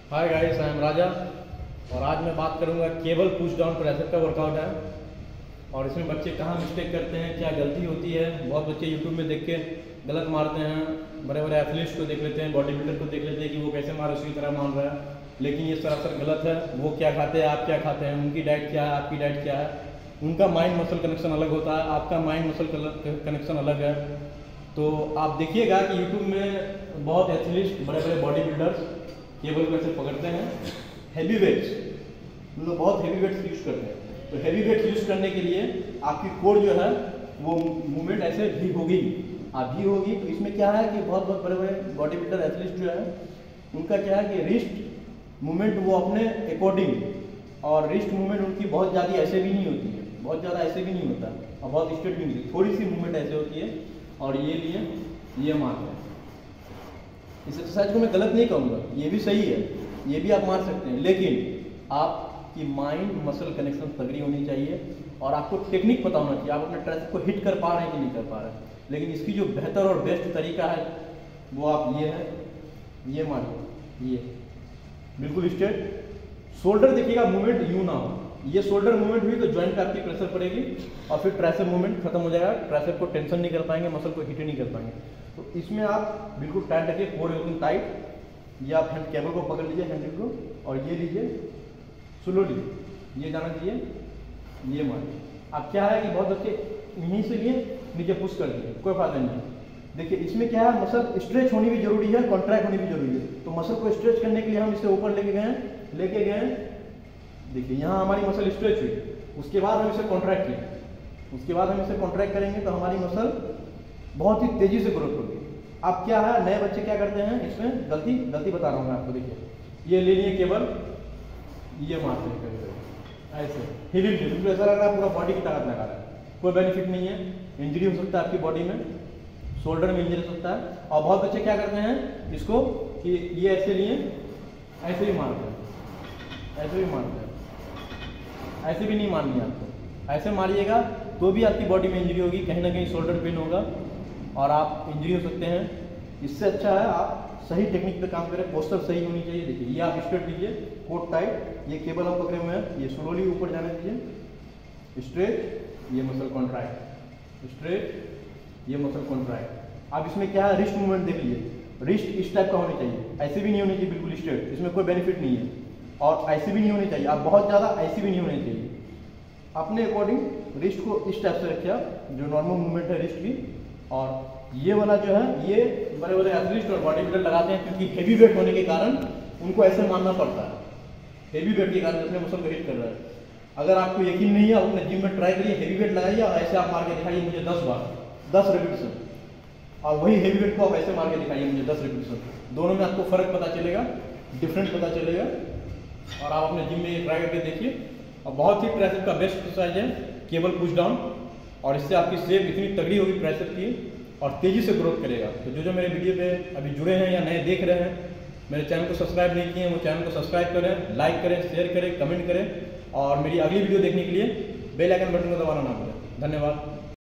Hi guys, I am राजा और आज मैं बात करूंगा केबल पुश डाउन ट्राइसेप का वर्कआउट है। और इसमें बच्चे कहाँ मिस्टेक करते हैं, क्या गलती होती है। बहुत बच्चे यूट्यूब में देख के गलत मारते हैं, बड़े बड़े एथलीट्स को देख लेते हैं, बॉडी बिल्डर को देख लेते हैं कि वो कैसे मार उसी तरह मान रहा है, लेकिन ये सरासर गलत है। वो क्या खाते हैं, आप क्या खाते हैं, उनकी डाइट क्या है, आपकी डाइट क्या है। उनका माइंड मसल कनेक्शन अलग होता है, आपका माइंड मसल कनेक्शन अलग है। तो आप देखिएगा कि यूट्यूब में बहुत एथलीट्स, बड़े बड़े बॉडी बिल्डर्स केबल को ऐसे पकड़ते हैं, हैवी वेट्स, उन लोग बहुत हैवी वेट्स यूज करते हैं। तो हैवी वेट्स यूज करने के लिए आपकी कोर जो है वो मूवमेंट ऐसे भी होगी, भी होगी। तो इसमें क्या है कि बहुत बहुत बड़े बड़े बॉडी बिल्डर एथलीट जो है उनका क्या है कि रिस्ट मूवमेंट वो अपने अकॉर्डिंग, और रिस्ट मूवमेंट उनकी बहुत ज़्यादा ऐसे भी नहीं होती है, बहुत ज़्यादा ऐसे भी नहीं होता और बहुत स्ट्रेट भी नहीं होती, थोड़ी सी मूवमेंट ऐसे होती है। और ये लिए ये मारते हैं। इस एक्सरसाइज को मैं गलत नहीं कहूँगा, ये भी सही है, ये भी आप मार सकते हैं, लेकिन आपकी माइंड मसल कनेक्शन तगड़ी होनी चाहिए और आपको टेक्निक पता होना चाहिए, आप अपने ट्राइसेप को हिट कर पा रहे हैं कि नहीं कर पा रहे हैं। लेकिन इसकी जो बेहतर और बेस्ट तरीका है वो आप ये है, ये मारिए, ये बिल्कुल स्ट्रेट। शोल्डर देखिएगा मूवमेंट यूँ ना हो, ये शोल्डर मूवमेंट हुई तो ज्वाइंट पे आपकी प्रेशर पड़ेगी और फिर ट्राइसेप मूवमेंट खत्म हो जाएगा, ट्राइसेप को टेंशन नहीं कर पाएंगे, मसल को हिट नहीं कर पाएंगे। तो इसमें आप बिल्कुल टाइट रखिए, कोर एकदम टाइट। ये आप हैंड केबल को पकड़ लीजिए, हैंडल को, और ये लीजिए स्लोली, ये जाना चाहिए, ये मारिए। अब क्या है कि बहुत बच्चे यहीं से लिए नीचे पुश कर दिए, कोई फायदा नहीं है। देखिए इसमें क्या है, मसल स्ट्रेच होनी भी जरूरी है, कॉन्ट्रैक्ट होनी भी जरूरी है। तो मसल को स्ट्रेच करने के लिए हम इसे ऊपर लेके गए, देखिए यहाँ हमारी मसल स्ट्रेच हुई, उसके बाद हम इसे कॉन्ट्रैक्ट किए, उसके बाद हम इसे कॉन्ट्रैक्ट करेंगे तो हमारी मसल बहुत ही तेजी से ग्रोथ होगी। अब क्या है, नए बच्चे क्या करते हैं, इसमें गलती बता रहा हूँ मैं आपको। देखिए ये ले लिए केबल, ये मारते हैं ऐसे हिलिंग, बिल्कुल ऐसा लग रहा है पूरा बॉडी की ताकत लगा रहा है, कोई बेनिफिट नहीं है। इंजरी हो सकता है आपकी बॉडी में, शोल्डर में इंजरी हो सकता है। और बहुत बच्चे क्या करते हैं इसको कि ये ऐसे लिए, ऐसे ही मारते हैं, ऐसे भी मारते हैं, ऐसे भी नहीं मारनी है आपको, ऐसे मारिएगा तो भी आपकी बॉडी में इंजरी होगी, कहीं ना कहीं शोल्डर पेन होगा और आप इंजरी हो सकते हैं। इससे अच्छा है आप सही टेक्निक पे काम करें, पोस्टर सही होनी चाहिए। देखिए ये आप स्ट्रेट लीजिए, कोट टाइट, ये केबल आप पकड़े हुए हैं, ये स्लोली ऊपर जाने दीजिए, स्ट्रेट, ये मसल कॉन्ट्रैक्ट, स्ट्रेट, ये मसल कॉन्ट्रैक्ट। अब इसमें क्या है, रिस्ट मूवमेंट देख लीजिए, रिस्ट इस टाइप का होनी चाहिए, ऐसे भी नहीं होनी चाहिए बिल्कुल स्ट्रेट, इसमें कोई बेनिफिट नहीं है। और ऐसे भी नहीं होनी चाहिए, आप बहुत ज़्यादा ऐसी भी नहीं होनी चाहिए। अपने अकॉर्डिंग रिस्ट को इस टाइप से रखिए, जो नॉर्मल मूवमेंट है रिस्ट की। और ये वाला जो है ये बड़े बड़े एथलीट और बॉडी बिल्डर लगाते हैं, क्योंकि हेवी वेट होने के कारण उनको ऐसे मारना पड़ता है, हेवी वेट के कारण अपने मसल को हिट कर रहा है। अगर आपको यकीन नहीं है, आप अपने जिम में ट्राई करिए, हेवी वेट लगाइए और ऐसे आप मार के दिखाइए मुझे 10 बार, 10 रिपीटेशन, और वही हेवी वेट को आप ऐसे मार के दिखाइए मुझे 10 रिपीटेशन। दोनों में आपको फर्क पता चलेगा, डिफरेंट पता चलेगा। और आप अपने जिम में ये ट्राई करके देखिए। और बहुत ही ट्राइसेप का बेस्ट एक्सरसाइज है केबल पुश डाउन, और इससे आपकी शेप इतनी तगड़ी होगी ट्राइसेप की और तेजी से ग्रोथ करेगा। तो जो मेरे वीडियो पे अभी जुड़े हैं या नए देख रहे हैं, मेरे चैनल को सब्सक्राइब नहीं किए हैं, वो चैनल को सब्सक्राइब करें, लाइक करें, शेयर करें, कमेंट करें, और मेरी अगली वीडियो देखने के लिए बेल आइकन बटन को दबाना ना भूलें। धन्यवाद।